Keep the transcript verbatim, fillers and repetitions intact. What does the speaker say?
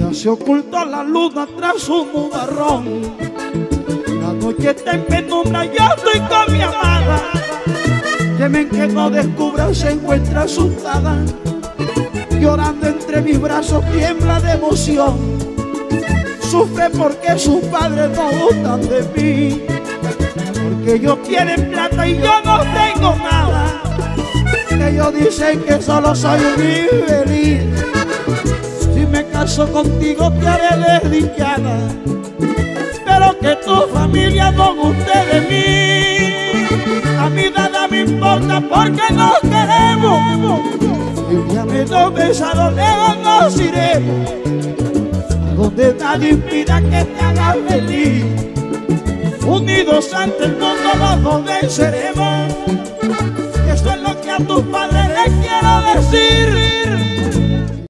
Ya se ocultó la luna tras un nubarrón. La noche está en penumbra, yo estoy con mi amada. Temen que no descubra, se encuentra asustada. Llorando entre mis brazos, tiembla de emoción. Sufre porque sus padres no gustan de mí, porque ellos tienen plata y yo no tengo nada. Ellos dicen que solo soy un infeliz. Si me caso contigo te haré desdichada, pero que tu familia no guste de mí. A mí nada me importa porque nos queremos. Y ya me dos besados lejos nos iremos, donde nadie impida que te hagas feliz. Unidos ante el mundo los dos venceremos. Eso es lo que a tus padres les quiero decir.